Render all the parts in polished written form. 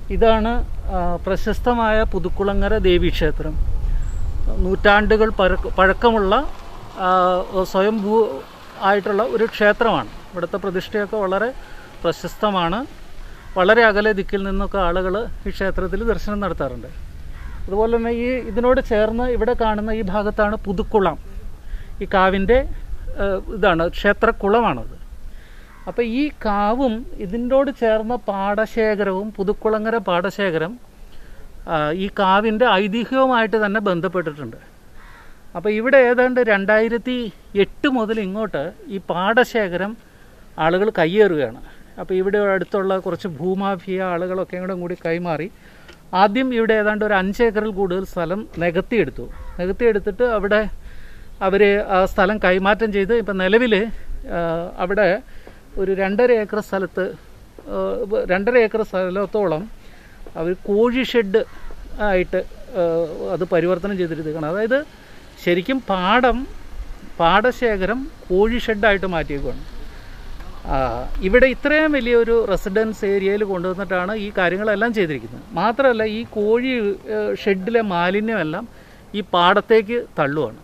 ഇതാണ് പ്രശസ്തമായ പുതുക്കുളങ്ങര ദേവീക്ഷേത്രം. നൂറ്റാണ്ടുകൾ പഴക്കമുള്ള സ്വയംഭൂ ആയിട്ടുള്ള ഒരു ക്ഷേത്രമാണ്. ഇവിടുത്തെ പ്രതിഷ്ഠയൊക്കെ വളരെ പ്രശസ്തമാണ്. വളരെ അകലെ ദിക്കിൽ നിന്നൊക്കെ ആളുകൾ ഈ ക്ഷേത്രത്തിൽ ദർശനം നടത്താറുണ്ട്. അതുപോലെ തന്നെ ഇതിനോട് ചേർന്ന് ഇവിടെ കാണുന്ന ഈ ഭാഗത്താണ് പുതുക്കുളം. ഈ കാവിൻ്റെ ഇതാണ് ക്ഷേത്രക്കുളമാണത്. അപ്പോൾ ഈ കാവും ഇതിനോട് ചേർന്ന പാടശേഖരവും പുതുക്കുളങ്ങര പാടശേഖരം ഈ കാവിൻ്റെ ഐതിഹ്യവുമായിട്ട് തന്നെ ബന്ധപ്പെട്ടിട്ടുണ്ട്. അപ്പോൾ ഇവിടെ ഏതാണ്ട് 2008 മുതൽ ഇങ്ങോട്ട് ഈ പാടശേഖരം ആളുകൾ കയ്യേറുകയാണ്. അപ്പോൾ ഇവിടെ അടുത്തുള്ള കുറച്ച് ഭൂമാഫിയ ആളുകളൊക്കെ കൂടി കൈമാറി ആദ്യം ഇവിടെ ഏതാണ്ട് ഒരു 5 ഏക്കറിൽ കൂടുതൽ സ്ഥലം നികത്തിയെടുത്തിട്ട് അവിടെ അവർ ആ സ്ഥലം കൈമാറ്റം ചെയ്ത് ഇപ്പം നിലവിൽ അവിടെ ഒരു 2.5 ഏക്കർ സ്ഥലത്തോളം അവർ കോഴി ഷെഡ് ആയിട്ട് അത് പരിവർത്തനം ചെയ്തിരിക്കുകയാണ്. അതായത് ശരിക്കും പാടശേഖരം കോഴി ഷെഡായിട്ട് മാറ്റിയേക്കുകയാണ്. ഇവിടെ ഇത്രയും വലിയൊരു റെസിഡൻസ് ഏരിയയിൽ കൊണ്ടുവന്നിട്ടാണ് ഈ കാര്യങ്ങളെല്ലാം ചെയ്തിരിക്കുന്നത്. മാത്രമല്ല ഈ കോഴി ഷെഡിലെ മാലിന്യമെല്ലാം ഈ പാടത്തേക്ക് തള്ളുകയാണ്.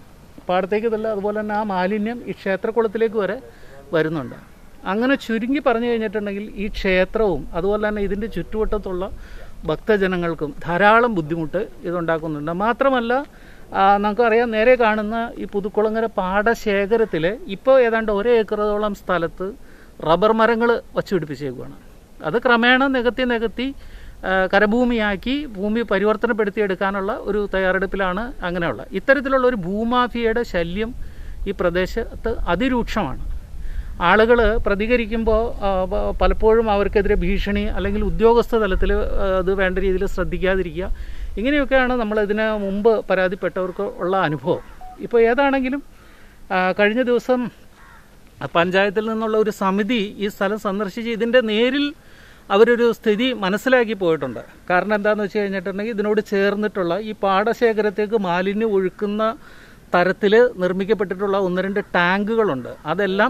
അതുപോലെ തന്നെ ആ മാലിന്യം ഈ ക്ഷേത്രക്കുളത്തിലേക്ക് വരെ വരുന്നുണ്ട്. അങ്ങനെ ചുരുങ്ങി പറഞ്ഞു കഴിഞ്ഞിട്ടുണ്ടെങ്കിൽ ഈ ക്ഷേത്രവും അതുപോലെ തന്നെ ഇതിൻ്റെ ചുറ്റുവട്ടത്തുള്ള ഭക്തജനങ്ങൾക്കും ധാരാളം ബുദ്ധിമുട്ട് ഇതുണ്ടാക്കുന്നുണ്ട്. മാത്രമല്ല നമുക്കറിയാം, നേരെ കാണുന്ന ഈ പുതുക്കുളങ്ങര പാടശേഖരത്തിൽ ഇപ്പോൾ ഏതാണ്ട് 1 ഏക്കറോളം സ്ഥലത്ത് റബ്ബർ മരങ്ങൾ വച്ചുപിടിപ്പിച്ചേക്കുകയാണ്. അത് ക്രമേണ നികത്തി കരഭൂമിയാക്കി ഭൂമി പരിവർത്തനപ്പെടുത്തിയെടുക്കാനുള്ള ഒരു തയ്യാറെടുപ്പിലാണ്. അങ്ങനെയുള്ള ഇത്തരത്തിലുള്ള ഒരു ഭൂമാഫിയയുടെ ശല്യം ഈ പ്രദേശത്ത് അതിരൂക്ഷമാണ്. ആളുകൾ പ്രതികരിക്കുമ്പോൾ പലപ്പോഴും അവർക്കെതിരെ ഭീഷണി അല്ലെങ്കിൽ ഉദ്യോഗസ്ഥ തലത്തിൽ അത് വേണ്ട രീതിയിൽ ശ്രദ്ധിക്കാതിരിക്കുക, ഇങ്ങനെയൊക്കെയാണ് നമ്മൾ ഇതിന് മുമ്പ് പരാതിപ്പെട്ടവർക്ക് ഉള്ള അനുഭവം. ഇപ്പോൾ ഏതാണെങ്കിലും കഴിഞ്ഞ ദിവസം പഞ്ചായത്തിൽ നിന്നുള്ള ഒരു സമിതി ഈ സ്ഥലം സന്ദർശിച്ച് ഇതിൻ്റെ നേരിൽ അവരൊരു സ്ഥിതി മനസ്സിലാക്കി പോയിട്ടുണ്ട്. കാരണം എന്താണെന്ന് വെച്ച് കഴിഞ്ഞിട്ടുണ്ടെങ്കിൽ ഇതിനോട് ചേർന്നിട്ടുള്ള ഈ പാടശേഖരത്തേക്ക് മാലിന്യം ഒഴുക്കുന്ന തരത്തിൽ നിർമ്മിക്കപ്പെട്ടിട്ടുള്ള 1-2 ടാങ്കുകളുണ്ട്. അതെല്ലാം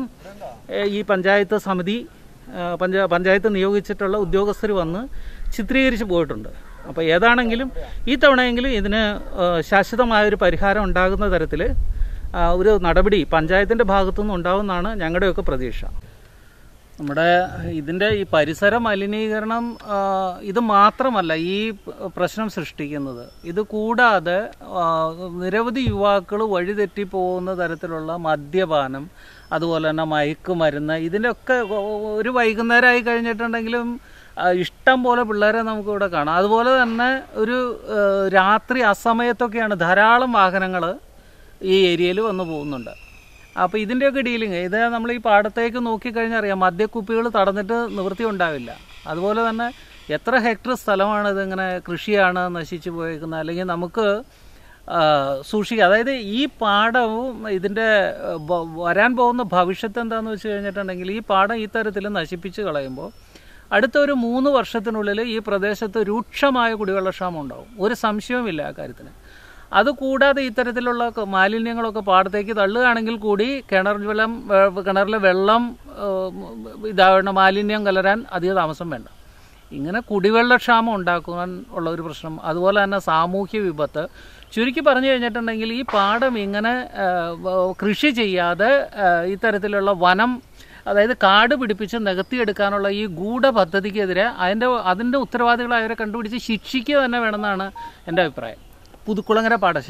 ഈ പഞ്ചായത്ത് സമിതി പഞ്ചായത്ത് നിയോഗിച്ചിട്ടുള്ള ഉദ്യോഗസ്ഥർ വന്ന് ചിത്രീകരിച്ച് പോയിട്ടുണ്ട്. അപ്പോൾ ഏതാണെങ്കിലും ഈ തവണയെങ്കിലും ഇതിന് ശാശ്വതമായൊരു പരിഹാരം ഉണ്ടാകുന്ന തരത്തിൽ ഒരു നടപടി പഞ്ചായത്തിൻ്റെ ഭാഗത്തുനിന്ന് ഉണ്ടാവുമെന്നാണ് ഞങ്ങളുടെയൊക്കെ പ്രതീക്ഷ. നമ്മുടെ ഇതിൻ്റെ ഈ പരിസര മലിനീകരണം ഇത് മാത്രമല്ല ഈ പ്രശ്നം സൃഷ്ടിക്കുന്നത്. ഇത് കൂടാതെ നിരവധി യുവാക്കൾ വഴിതെറ്റിപ്പോകുന്ന തരത്തിലുള്ള മദ്യപാനം, അതുപോലെ തന്നെ മയക്കുമരുന്ന്, ഇതിൻ്റെയൊക്കെ ഒരു വൈകുന്നേരമായി കഴിഞ്ഞിട്ടുണ്ടെങ്കിലും ഇഷ്ടം പോലെ പിള്ളേരെ നമുക്കിവിടെ കാണാം. അതുപോലെ തന്നെ ഒരു രാത്രി അസമയത്തൊക്കെയാണ് ധാരാളം വാഹനങ്ങൾ ഈ ഏരിയയിൽ വന്നു പോകുന്നുണ്ട്. അപ്പോൾ ഇതിൻ്റെയൊക്കെ ഡീലിങ് ഇത് നമ്മൾ ഈ പാടത്തേക്ക് നോക്കിക്കഴിഞ്ഞാൽ അറിയാം, മദ്യക്കുപ്പികൾ തടഞ്ഞിട്ട് നിവൃത്തി ഉണ്ടാവില്ല. അതുപോലെ തന്നെ എത്ര ഹെക്ടർ സ്ഥലമാണ് ഇതിങ്ങനെ കൃഷിയാണ് നശിച്ചു പോയേക്കുന്നത്, അല്ലെങ്കിൽ നമുക്ക് സൂക്ഷിക്കുക. അതായത് ഈ പാടവും ഇതിൻ്റെ വരാൻ പോകുന്ന ഭവിഷ്യത്ത് എന്താണെന്ന് വെച്ച് കഴിഞ്ഞിട്ടുണ്ടെങ്കിൽ ഈ പാടം ഈ തരത്തിൽ നശിപ്പിച്ച് കളയുമ്പോൾ അടുത്ത ഒരു 3 വർഷത്തിനുള്ളിൽ ഈ പ്രദേശത്ത് രൂക്ഷമായ കുടിവെള്ളക്ഷാമം ഉണ്ടാവും. ഒരു സംശയവുമില്ല ആ കാര്യത്തിന്. അതുകൂടാതെ ഇത്തരത്തിലുള്ള മാലിന്യങ്ങളൊക്കെ പാടത്തേക്ക് തള്ളുകയാണെങ്കിൽ കൂടി കിണറിലെ വെള്ളം ഇതാവണ മാലിന്യം കലരാൻ അധിക താമസം വേണ്ട. ഇങ്ങനെ കുടിവെള്ളക്ഷാമം ഉണ്ടാക്കുവാൻ ഉള്ള ഒരു പ്രശ്നം, അതുപോലെ തന്നെ സാമൂഹ്യ വിപത്ത്. ചുരുക്കി പറഞ്ഞു കഴിഞ്ഞിട്ടുണ്ടെങ്കിൽ ഈ പാടം ഇങ്ങനെ കൃഷി ചെയ്യാതെ ഇത്തരത്തിലുള്ള വനം, അതായത് കാട് പിടിപ്പിച്ച് നികത്തിയെടുക്കാനുള്ള ഈ ഗൂഢപദ്ധതിക്കെതിരെ അതിൻ്റെ ഉത്തരവാദികളായവരെ കണ്ടുപിടിച്ച് ശിക്ഷിക്കുക തന്നെ വേണമെന്നാണ് എൻ്റെ അഭിപ്രായം. പുതുക്കുളങ്ങര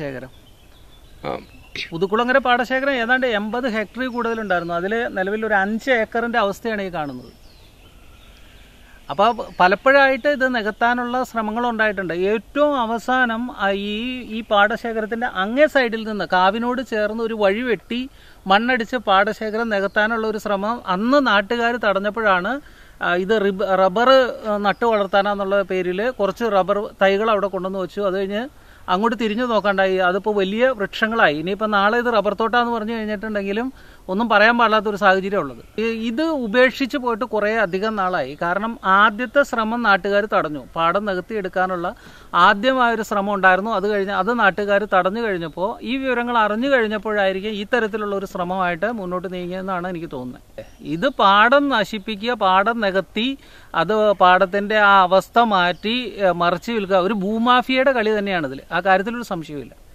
പാടശേഖരം ഏതാണ്ട് 80 ഹെക്ടറിൽ കൂടുതലുണ്ടായിരുന്നു. അതിൽ നിലവിൽ ഒരു 5 ഏക്കറിൻ്റെ അവസ്ഥയാണ് ഈ കാണുന്നത്. അപ്പോൾ പലപ്പോഴായിട്ട് ഇത് നികത്താനുള്ള ശ്രമങ്ങളുണ്ടായിട്ടുണ്ട്. ഏറ്റവും അവസാനം ഈ പാടശേഖരത്തിൻ്റെ അങ്ങേ സൈഡിൽ നിന്ന് കാവിനോട് ചേർന്ന് ഒരു വഴി വെട്ടി മണ്ണടിച്ച് പാടശേഖരം നികത്താനുള്ള ഒരു ശ്രമം അന്ന് നാട്ടുകാർ തടഞ്ഞപ്പോഴാണ് ഇത് റബ്ബർ നട്ടു വളർത്താനെന്നുള്ള പേരിൽ കുറച്ച് റബ്ബർ തൈകൾ അവിടെ കൊണ്ടുവന്ന് വെച്ചു. അത് കഴിഞ്ഞ് അങ്ങോട്ട് തിരിഞ്ഞു നോക്കണ്ടായി. അതിപ്പോൾ വലിയ വൃക്ഷങ്ങളായി. ഇനിയിപ്പോൾ നാളെ ഇത് റബ്ബർ തോട്ടാന്ന് പറഞ്ഞു കഴിഞ്ഞിട്ടുണ്ടെങ്കിലും ഒന്നും പറയാൻ പാടില്ലാത്തൊരു സാഹചര്യം ഉള്ളത്. ഇത് ഉപേക്ഷിച്ച് പോയിട്ട് കുറേ അധികം നാളായി. കാരണം ആദ്യത്തെ ശ്രമം നാട്ടുകാർ തടഞ്ഞു. പാടം നികത്തിയെടുക്കാനുള്ള ആദ്യമായൊരു ശ്രമം ഉണ്ടായിരുന്നു. അത് നാട്ടുകാർ തടഞ്ഞു കഴിഞ്ഞപ്പോൾ, ഈ വിവരങ്ങൾ അറിഞ്ഞു കഴിഞ്ഞപ്പോഴായിരിക്കും ഈ തരത്തിലുള്ള ഒരു ശ്രമമായിട്ട് മുന്നോട്ട് നീങ്ങിയെന്നാണ് എനിക്ക് തോന്നുന്നത്. ഇത് പാടം നശിപ്പിക്കുക, പാടം നികത്തി അത് പാടത്തിൻ്റെ ആ അവസ്ഥ മാറ്റി മറിച്ച് വിൽക്കുക, ഒരു ഭൂമാഫിയയുടെ കളി തന്നെയാണിതിൽ. ആ കാര്യത്തിലൊരു സംശയമില്ല.